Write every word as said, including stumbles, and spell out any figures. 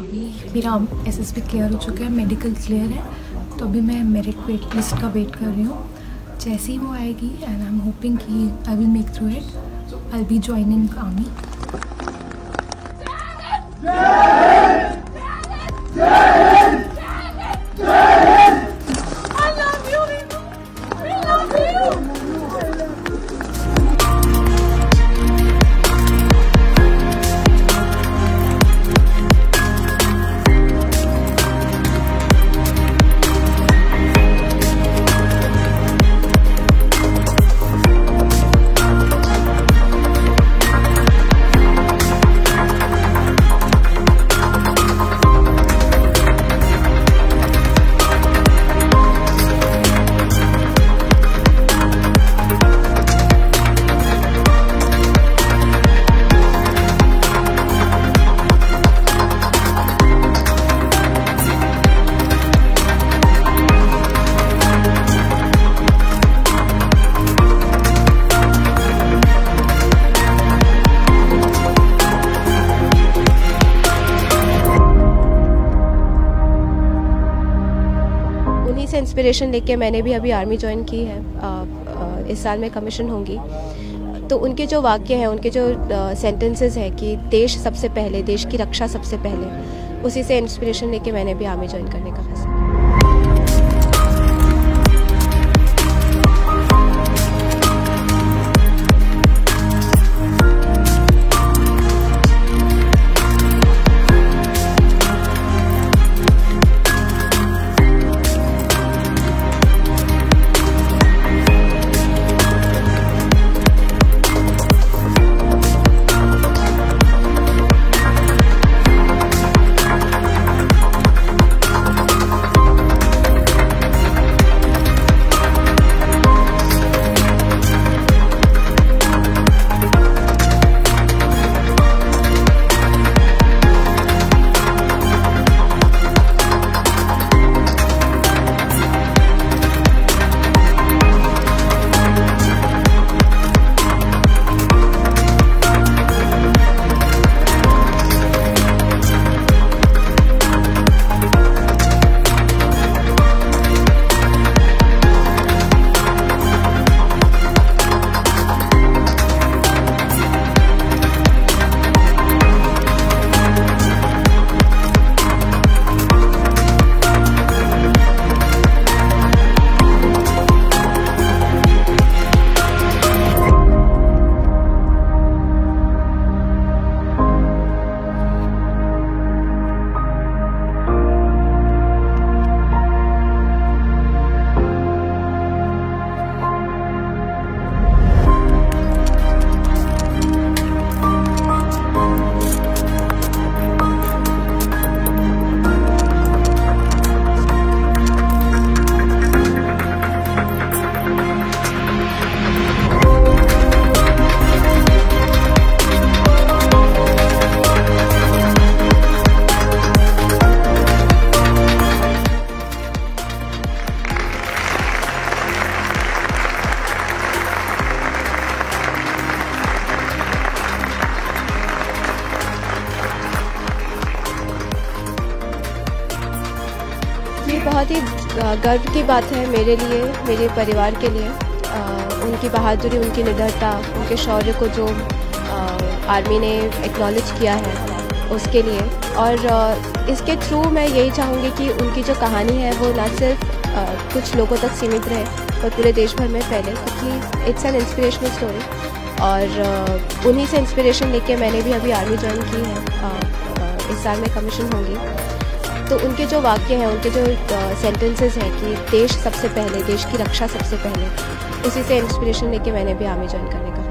अभी मेरा SSB clear हो चुका है, मेडिकल क्लियर है, तो अभी मैं मेरिट वेट लिस्ट का वेट कर रही हूँ। जैसे ही वो आएगी एंड आई एम होपिंग कि I will make through it, I will be joining army. से इंस्पिरेशन लेके मैंने भी अभी आर्मी ज्वाइन की है। आ, आ, इस साल मैं कमीशन होंगी। तो उनके जो वाक्य हैं, उनके जो सेंटेंसेस हैं कि देश सबसे पहले, देश की रक्षा सबसे पहले, उसी से इंस्पिरेशन लेके मैंने भी आर्मी ज्वाइन करने का फैसला। ये बहुत ही गर्व की बात है मेरे लिए, मेरे परिवार के लिए। आ, उनकी बहादुरी, उनकी निडरता, उनके शौर्य को जो आ, आर्मी ने एक्नॉलेज किया है उसके लिए। और आ, इसके थ्रू मैं यही चाहूँगी कि उनकी जो कहानी है वो ना सिर्फ आ, कुछ लोगों तक सीमित रहे पर पूरे देश भर में फैले, क्योंकि इट्स एन इंस्पिरेशनल स्टोरी। और आ, उन्हीं से इंस्पिरेशन लेके मैंने भी अभी आर्मी ज्वाइन की है। आ, आ, इस साल मैं कमीशन होंगी। तो उनके जो वाक्य हैं, उनके जो सेंटेंसेस हैं कि देश सबसे पहले, देश की रक्षा सबसे पहले, उसी से इंस्पिरेशन लेके मैंने भी आर्मी ज्वाइन करने का